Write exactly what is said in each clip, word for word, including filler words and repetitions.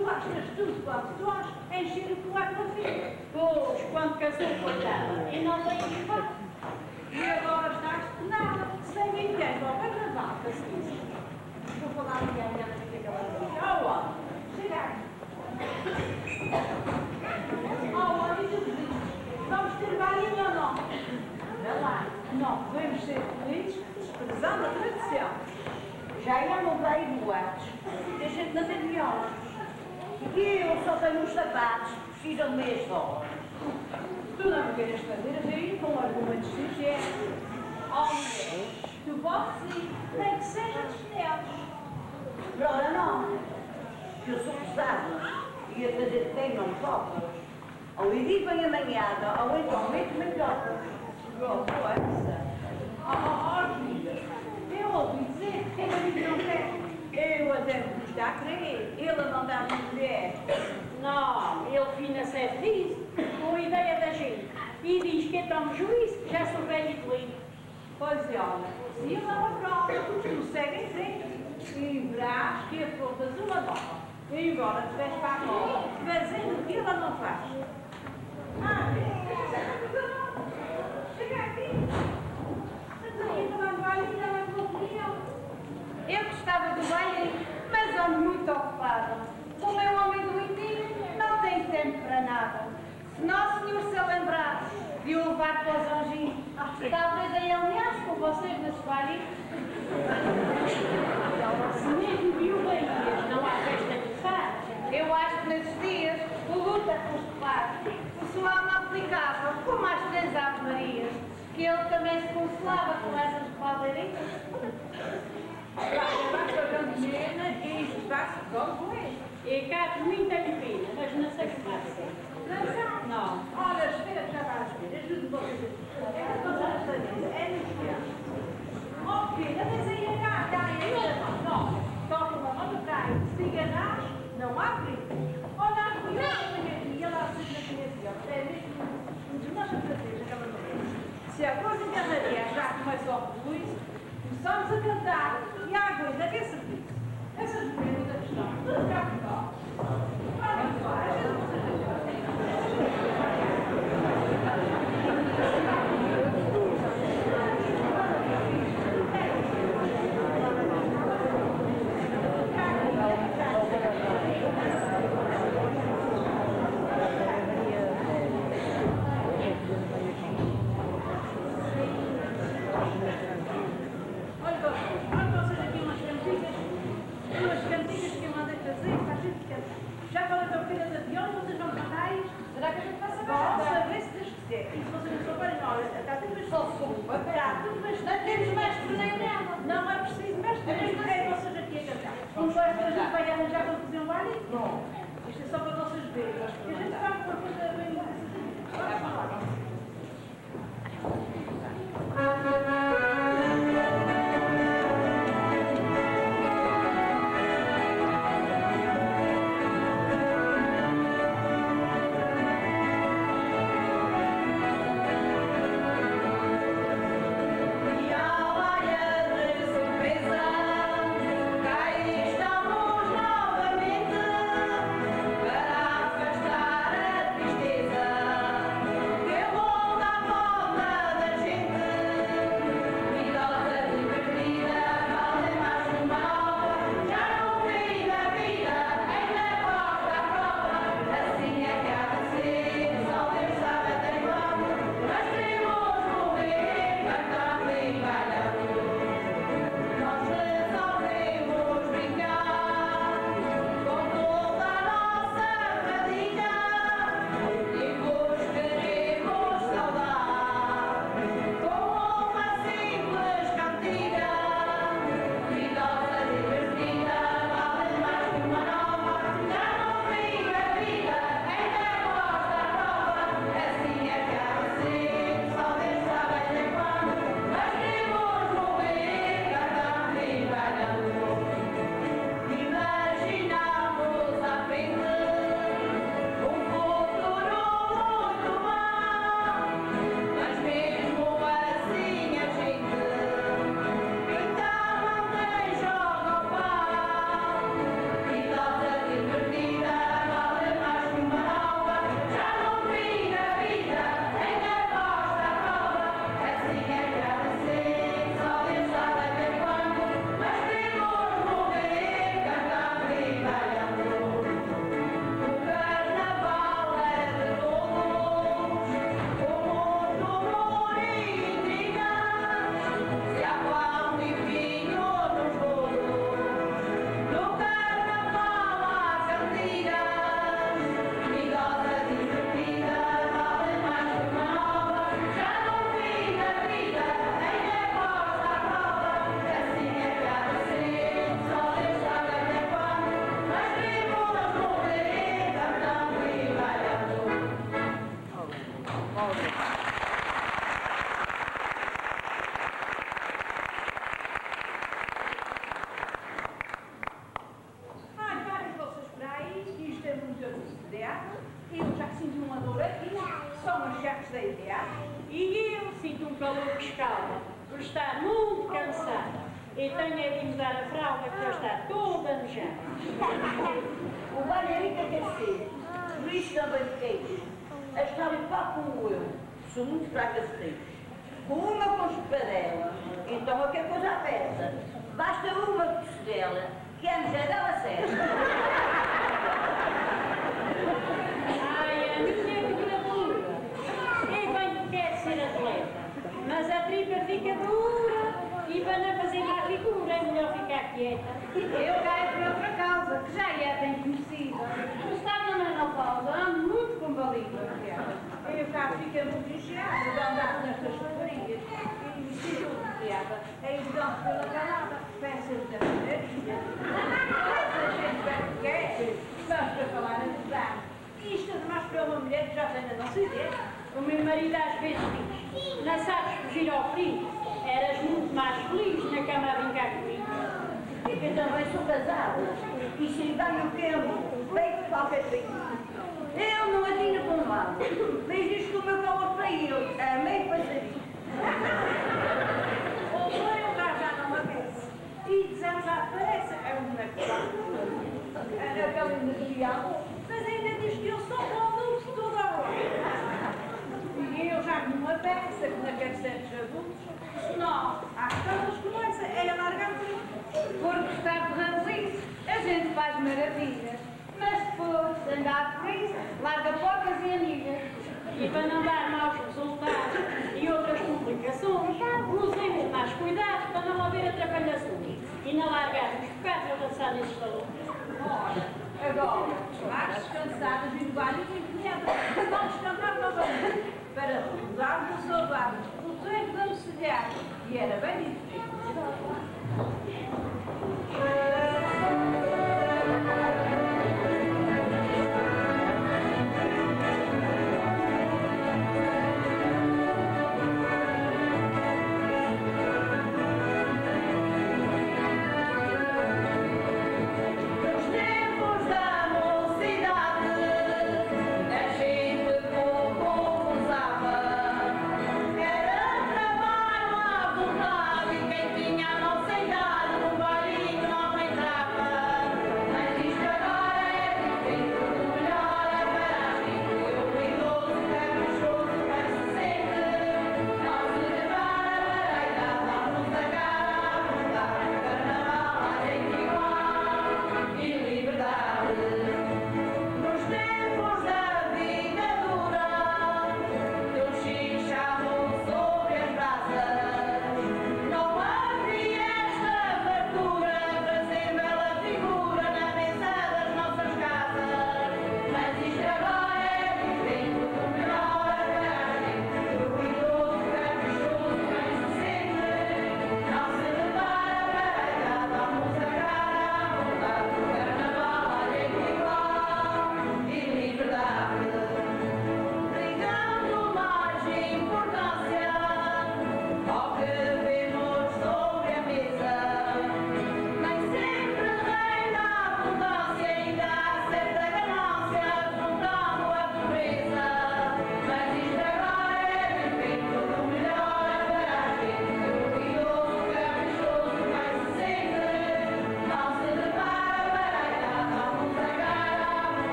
gastas tudo quanto tu has a encher o que lá para filho. Pois, quando casou, coitada, e não tem espaço. E agora estás nada, sem ninguém, logo a gravar, que se diz. Vou falar a ninguém, olha para que ela diz. Oh, ó, chega aqui. Oh, ó, diz o que diz. Vamos ter balinha ou não? Olha lá, não podemos ser felizes, desprezando a tradição. Já ia no meio do antes, tem gente nas aviolas. E eu só tenho uns sapatos, precisam de meias dólares. Tu não me queres fazer rir com argumentos sinceros. Oh, mulher, tu podes ir, nem que seja de chinelos. Ora não, que eu sou pesada e a fazer de quem não toca. Ou edipo em amanhada, ou então meto-me em trocas. Pronto, essa. Oh, filha, eu ouvi dizer que ele marido não quer. Eu até me custa a crer, ele a mandar uma mulher. Não, ele fina-se é feliz, com a ideia da gente. E diz que é tão juízo, que já sou velho e feliz. Pois é, olha, se ele não aprova, tu segue em frente. E verás que afrontas uma nova. E embora te vais para a cola, fazendo o que ela não faz. Ah, chega aqui. Eu gostava do baile, mas ando muito ocupada. O meu homem doentinho não tem tempo para nada. Se Nosso Senhor se lembrar de o levar para os anjinhos, talvez aí aliás com vocês nas bailes. Se mesmo viúvas não há festa que faz. Eu acho que nesses dias o luta com os padres. O pessoal não aplicava, como as três Ave Marias, que ele também se consolava com essas baldeirinhas. Vai pagando dinheiro e isso faz igual com ele. E cá muita pena, mas não sei o que faz. Não. Olha, espera, já vais ver. Ajude-me vocês. É que todas as famílias é necessário. Ó filha, mas aí é cá, cá, aí é não. Toca uma mão do cai. Se enganares, não há perigo. Olha, a mulher e ela assiste na criação. É mesmo um dos nossos prazeres, aquela mulher. Se a coisa enganaria já começa ao juízo, começamos a cantar e a aguenta que é serviço. Essas mulheres da questão, tudo cá por cá. Vamos lá, a gente não seja. Já quando eu estou de avião, vocês vão cantar isto? Será que a gente vai saber? Vão saber se Deus quiser. E se vocês não souberem, olha, está tudo bastante. Só sopa. Está tudo bastante. Temos mestre nem nada. Não é preciso mestre. É mesmo que vocês aqui a cantar. Não vai que a gente vai arranjar para fazer um baile? Não. Isto é só para vocês verem. A gente vai para fazer bem mais. Vamos lá. Para afastar sempre muito ansiedade, eu já sinto uma dor aqui, são os jacos da ideia, e eu sinto um calor que escalda, por estar muito cansada. E tenho de mudar a fralda, que já está toda nojada. O banheiro aquecer, por isso também fiquei. A história qual como eu, sou muito fraca de peixe. Com uma com espadela, então qualquer coisa aperta. Basta uma costela, que a mulher dela certa. Ai, a minha criatura, eu bem que quero ser atleta, mas a tripa fica dura. E para não fazer má figura, é melhor ficar quieta. Eu caio por outra causa, que já é bem conhecida. Por estar na menopausa, ando muito combalida. Eu cá fica muito enxergada de andar nestas raparigas e me sinto bloqueada. É então pela calada, peças da maravilha. Essa gente bem quer, vamos para falar a verdade. Isto é demais para uma mulher que já tem a nossa ideia. O meu marido às vezes diz, não sabes fugir ao frio, eras muito mais feliz na cama a brincar comigo. Eu também sou casada. E se vai o tempo, feito qualquer coisa. Eu não atino com mal, mas diz que o meu calor para ele é meio passarinho. O meu já não aparece. E dizemos já aparece, é um boneco. Aquela energia, mas ainda diz que eu sou um adulto toda a hora. E eu já não aparece, que não quero ser dos adultos. Não, às tantas começa é largar por mim. Por gostar de ranzice, a gente faz maravilhas. Mas depois, andar por isso, larga porcas e amigas. E para não dar maus resultados e outras complicações, usemos mais cuidados para não haver atrapalhações e não largar os bocados a dançar nesses salões. Ora, agora, mais descansadas e de baile empenhadas, vamos cantar novamente para recordarmos a saudade do tempo da mocidade, e era bem diferente. Era trabalho à vontade, quem tinha a nossa idade não vai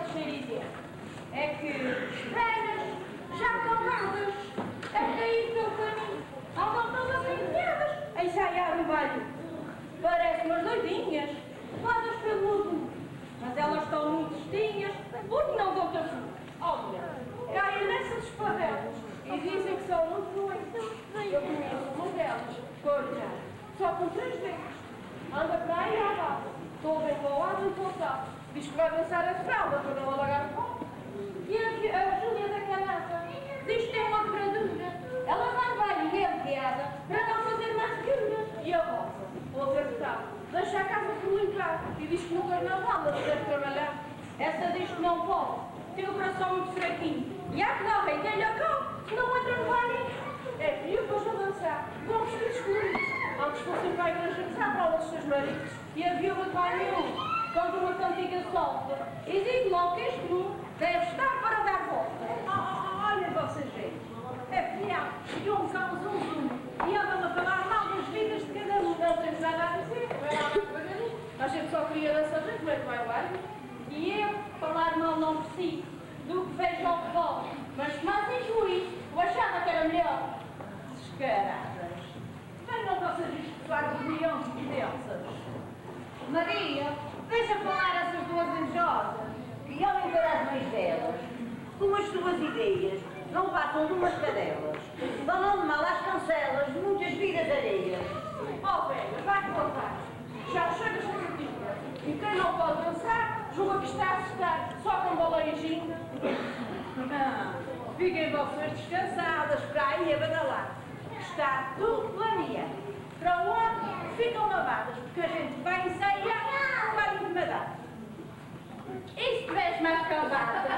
eu sei dizer é que velhas, já caladas, até aí pelo caminho, andam todas empenhadas a ensaiar o baile. Parecem umas doidinhas, levadas pelo mundo, mas elas estão muito cestinhas, porque não dão tempo. Olha, caem nessas espadelas e dizem que são muito doentes. Eu conheço uma delas, coitada, só com três dedos. Anda para aí à base, toda enrolada e pontada. Diz que vai dançar a fralda para não alagar o pó. E a, a Júlia da Canata diz que tem uma quebradura. Ela vai baile mesmo piada para não fazer mais figuras. E a Rosa, outra metade, deixa a casa por limpar e diz que no carnaval ela deve trabalhar. Essa diz que não pode, tem o coração muito fraquinho. E há que não rei quem lhe acalme, que não entra no baile. É frio depois a dançar, com vestidos coloridos. Antes fossem para a igreja rezar para os seus maridos. E a viúva de baile nenhum, conta uma cantiga solta. E digo logo que este mundo deve estar para dar volta. Oh, oh, olha vocês veem, é fiel, e um cão zum zum, e andam a falar mal das vidas de cada um. Não temos nada a dizer, não é nada devagarinho. A gente só queria dançar como é que vai o baile. E eu, falar mal não preciso, do que vejo ao redor. Mas se mais em juízo, eu achava que era melhor. Descaradas, venham vocês escutar de leões e crianças. Maria, deixa falar essas duas invejosas. E olhem para as mães delas, com as suas ideias, não passam de umas cadelas. Falam de mal às cancelas de muitas vidas alheias. Oh, velha, vai contar. Já chegas a cantiga. E quem não pode dançar, julga que está a assustar, só com baleiazinho. Ah, fiquem vocês descansadas para aí a badalar. Está tudo planeado. Para o ano ficam lavadas, porque a gente vai ensaiar para ir de madar. E se tiveres mais calvada?